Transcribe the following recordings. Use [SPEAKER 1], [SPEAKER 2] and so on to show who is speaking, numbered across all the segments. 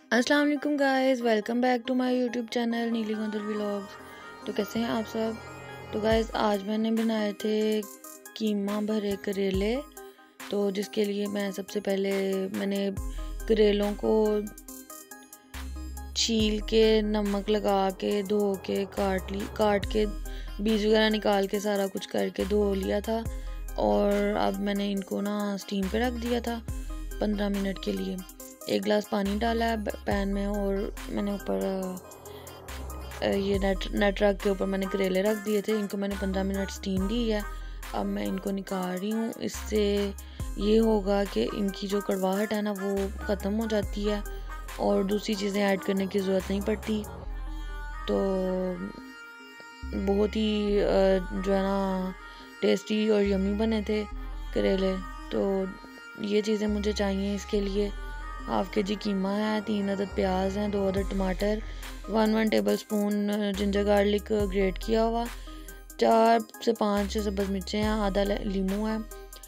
[SPEAKER 1] अस्सलाम वालेकुम guys, welcome back to my YouTube channel Neeli Gondal vlogs. तो कैसे हैं आप सब। तो गाइस आज मैंने बनाए थे कीमा भरे करेले। तो जिसके लिए मैं सबसे पहले मैंने करेलों को छील के नमक लगा के धो के काट के बीज वगैरह निकाल के सारा कुछ करके धो लिया था। और अब मैंने इनको ना स्टीम पे रख दिया था 15 मिनट के लिए। 1 गिलास पानी डाला है पैन में और मैंने ऊपर ये नेट रख के ऊपर मैंने करेले रख दिए थे। इनको मैंने 15 मिनट स्टीम दी है। अब मैं इनको निकाल रही हूँ। इससे ये होगा कि इनकी जो कड़वाहट है ना वो ख़त्म हो जाती है और दूसरी चीज़ें ऐड करने की ज़रूरत नहीं पड़ती। तो बहुत ही जो है ना टेस्टी और यमी बने थे करेले। तो ये चीज़ें मुझे चाहिए इसके लिए। 1/2 kg कीमा है, 3 अदद प्याज हैं, 2 अदद टमाटर, 1 tablespoon ginger garlic grate किया हुआ, 4 से 5 सब्ज़ मिर्चें हैं, आधा लीमू है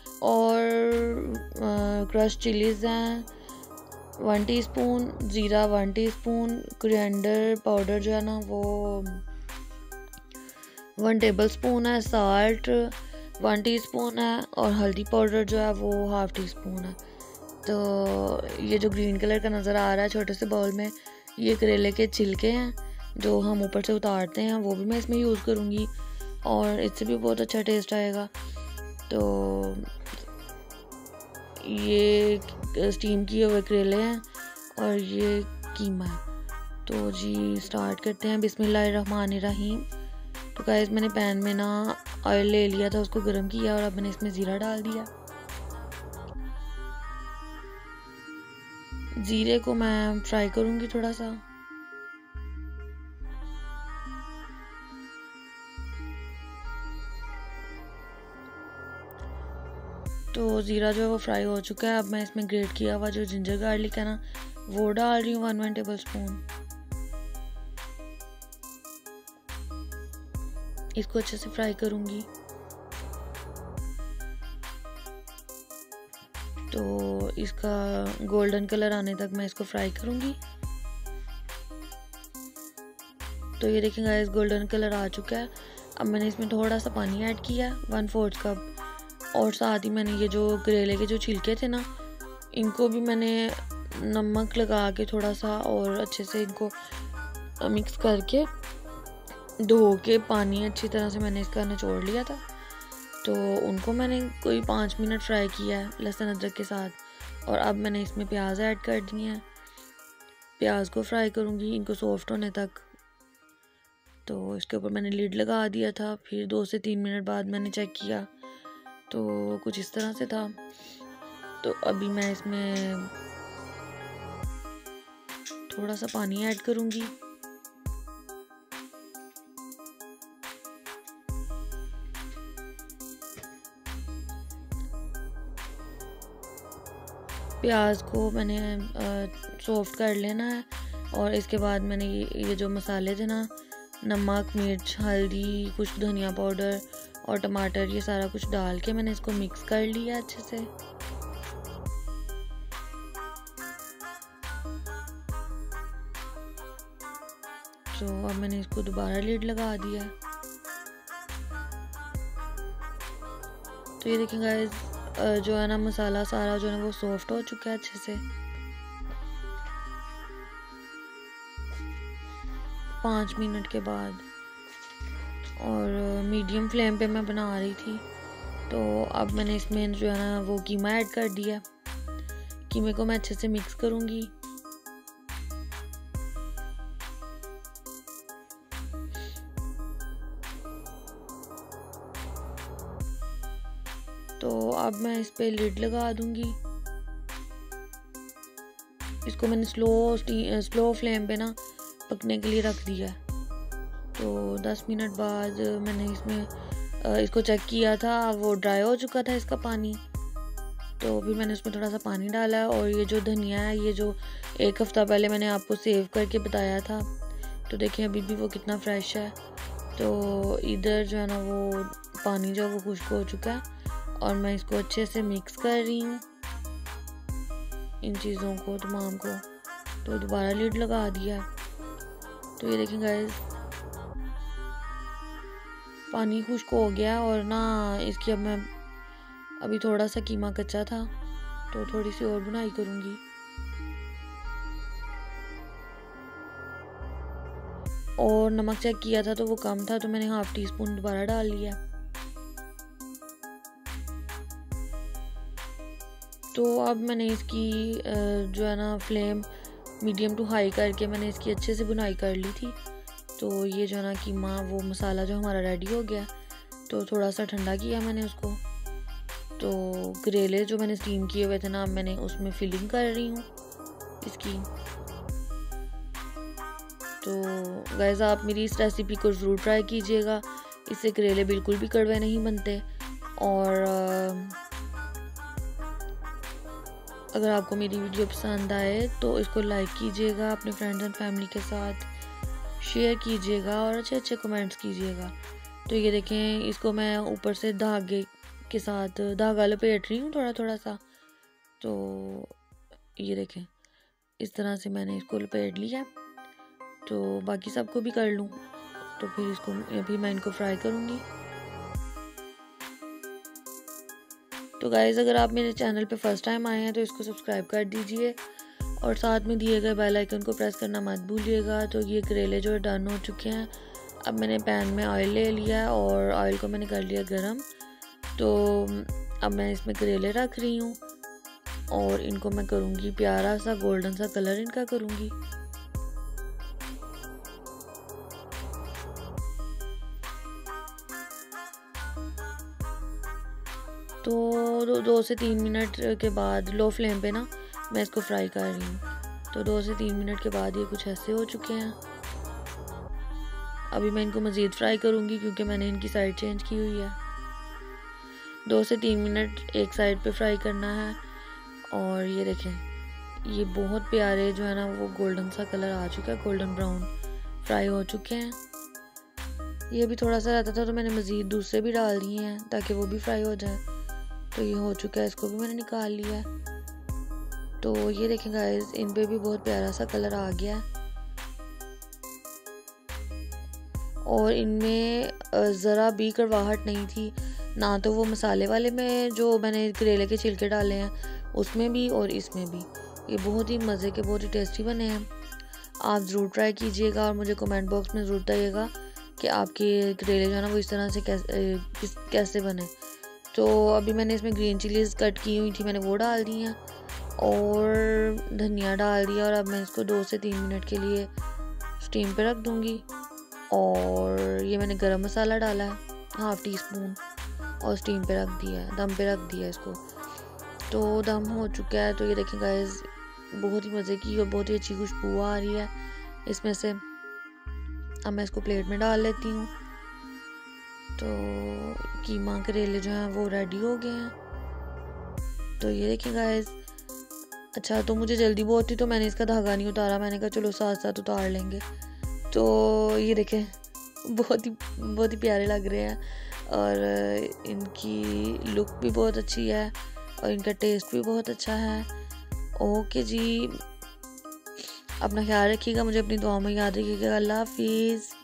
[SPEAKER 1] और क्रश चिलीज़ हैं 1 टीस्पून, ज़ीरा 1 टीस्पून, कोरिएंडर पाउडर जो है ना वो 1 टेबल स्पून है, साल्ट 1 टीस्पून है और हल्दी पाउडर जो है वो 1/2 टीस्पून है। तो ये जो ग्रीन कलर का नज़र आ रहा है छोटे से बाउल में, ये करेले के छिलके हैं जो हम ऊपर से उतारते हैं, वो भी मैं इसमें यूज़ करूँगी और इससे भी बहुत अच्छा टेस्ट आएगा। तो ये स्टीम किए हुए करेले हैं और ये कीमा है। तो जी स्टार्ट करते हैं। बिस्मिल्लाहिर्रहमानिर्रहीम। तो गाइस मैंने पैन में ना ऑयल ले लिया था, उसको गर्म किया और अब मैंने इसमें ज़ीरा डाल दिया। ज़ीरे को मैं फ्राई करूँगी थोड़ा सा। तो ज़ीरा जो है वो फ्राई हो चुका है। अब मैं इसमें ग्रेट किया हुआ जो जिंजर गार्लिक है ना वो डाल रही हूँ 1 टेबल स्पून। इसको अच्छे से फ्राई करूँगी। तो इसका गोल्डन कलर आने तक मैं इसको फ्राई करूँगी। तो ये देखें गाइस गोल्डन कलर आ चुका है। अब मैंने इसमें थोड़ा सा पानी ऐड किया है 1/4 कप और साथ ही मैंने ये जो करेले के जो छिलके थे ना इनको भी मैंने नमक लगा के थोड़ा सा और अच्छे से इनको मिक्स करके धो के पानी अच्छी तरह से मैंने इसका निचोड़ लिया था। तो उनको मैंने कोई 5 मिनट फ्राई किया है लहसुन अदरक के साथ। और अब मैंने इसमें प्याज ऐड कर दिए हैं। प्याज को फ्राई करूँगी इनको सॉफ्ट होने तक। तो इसके ऊपर मैंने लिड लगा दिया था। फिर 2 से 3 मिनट बाद मैंने चेक किया तो कुछ इस तरह से था। तो अभी मैं इसमें थोड़ा सा पानी ऐड करूँगी। प्याज को मैंने सॉफ्ट कर लेना है और इसके बाद मैंने ये जो मसाले थे ना नमक, मिर्च, हल्दी, कुछ धनिया पाउडर और टमाटर ये सारा कुछ डाल के मैंने इसको मिक्स कर लिया अच्छे से। तो अब मैंने इसको दोबारा लिड लगा दिया। तो ये देखें गाइस जो है ना मसाला सारा जो है ना वो सॉफ्ट हो चुका है अच्छे से। 5 मिनट के बाद और मीडियम फ्लेम पे मैं बना रही थी। तो अब मैंने इसमें जो है ना वो कीमा ऐड कर दिया। कीमे को मैं अच्छे से मिक्स करूँगी। तो अब मैं इस पे लिड लगा दूंगी। इसको मैंने स्लो फ्लेम पे ना पकने के लिए रख दिया है। तो 10 मिनट बाद मैंने इसमें इसको चेक किया था, वो ड्राई हो चुका था इसका पानी। तो फिर मैंने उसमें थोड़ा सा पानी डाला है और ये जो धनिया है ये जो 1 हफ्ता पहले मैंने आपको सेव करके बताया था, तो देखिए अभी भी वो कितना फ्रेश है। तो इधर जो है ना वो पानी जो है वो खुश्क हो चुका है और मैं इसको अच्छे से मिक्स कर रही हूँ इन चीज़ों को तमाम को। तो दोबारा लीड लगा दिया। तो ये देखें गाइस, पानी खुश्क हो गया और ना इसकी अब मैं अभी थोड़ा सा कीमा कच्चा था तो थोड़ी सी और बुनाई करूँगी। और नमक चेक किया था तो वो कम था, तो मैंने 1/2 टीस्पून दोबारा डाल लिया। तो अब मैंने इसकी जो है ना फ्लेम मीडियम टू हाई करके मैंने इसकी अच्छे से बुनाई कर ली थी। तो ये जो है ना कीमा, वो मसाला जो हमारा रेडी हो गया। तो थोड़ा सा ठंडा किया मैंने उसको। तो करेले जो मैंने स्टीम किए हुए थे ना, मैंने उसमें फिलिंग कर रही हूँ इसकी। तो गाइस, आप मेरी इस रेसिपी को ज़रूर ट्राई कीजिएगा। इससे करेले बिल्कुल भी कड़वे नहीं बनते। और अगर आपको मेरी वीडियो पसंद आए तो इसको लाइक कीजिएगा, अपने फ्रेंड्स एंड फैमिली के साथ शेयर कीजिएगा और अच्छे अच्छे कमेंट्स कीजिएगा। तो ये देखें, इसको मैं ऊपर से धागे के साथ धागा लपेट रही हूँ थोड़ा थोड़ा सा। तो ये देखें, इस तरह से मैंने इसको लपेट लिया। तो बाकी सबको भी कर लूँ, तो फिर इसको अभी मैं इनको फ्राई करूँगी। तो गाइज़, अगर आप मेरे चैनल पे फर्स्ट टाइम आए हैं तो इसको सब्सक्राइब कर दीजिए और साथ में दिए गए बेल आइकन को प्रेस करना मत भूलिएगा। तो ये करेले जो डन हो चुके हैं। अब मैंने पैन में ऑयल ले लिया और ऑयल को मैंने कर लिया गरम। तो अब मैं इसमें करेले रख रही हूँ और इनको मैं करूँगी प्यारा सा गोल्डन सा कलर इनका करूँगी। तो 2 से 3 मिनट के बाद लो फ्लेम पे ना मैं इसको फ्राई कर रही हूँ। तो 2 से 3 मिनट के बाद ये कुछ ऐसे हो चुके हैं। अभी मैं इनको मज़ीद फ्राई करूँगी क्योंकि मैंने इनकी साइड चेंज की हुई है। 2 से 3 मिनट एक साइड पे फ्राई करना है। और ये देखें, ये बहुत प्यारे जो है ना वो गोल्डन सा कलर आ चुका है, गोल्डन ब्राउन फ्राई हो चुके हैं। ये भी थोड़ा सा रहता था तो मैंने मज़ीद दूसरे भी डाल दिए हैं ताकि वो भी फ्राई हो जाए। तो ये हो चुका है, इसको भी मैंने निकाल लिया है। तो ये देखें गाइस, इन पे भी बहुत प्यारा सा कलर आ गया है और इनमें ज़रा भी कड़वाहट नहीं थी ना। तो वो मसाले वाले में जो मैंने करेले के छिलके डाले हैं उसमें भी और इसमें भी, ये बहुत ही मज़े के, बहुत ही टेस्टी बने हैं। आप ज़रूर ट्राई कीजिएगा और मुझे कमेंट बॉक्स में ज़रूर बताइएगा कि आपके करेले जो है ना वो इस तरह से कैसे बने। तो अभी मैंने इसमें ग्रीन चिलीज़ कट की हुई थी, मैंने वो डाल दी हैं और धनिया डाल दिया। और अब मैं इसको 2 से 3 मिनट के लिए स्टीम पे रख दूँगी। और ये मैंने गरम मसाला डाला है 1/2 टीस्पून और स्टीम पे रख दिया है, दम पे रख दिया इसको। तो दम हो चुका है। तो ये देखें गाइस, बहुत ही मज़े की और बहुत ही अच्छी खुशबू आ रही है इसमें से। अब मैं इसको प्लेट में डाल लेती हूँ। तो कीमा करेले जो हैं वो रेडी हो गए हैं। तो ये देखें गाइस, अच्छा तो मुझे जल्दी बहुत थी तो मैंने इसका धागा नहीं उतारा, मैंने कहा चलो साथ साथ उतार लेंगे। तो ये देखें, बहुत ही प्यारे लग रहे हैं और इनकी लुक भी बहुत अच्छी है और इनका टेस्ट भी बहुत अच्छा है। ओके जी, अपना ख्याल रखिएगा, मुझे अपनी दुआ में याद रखिएगा। अल्लाह हाफिज़।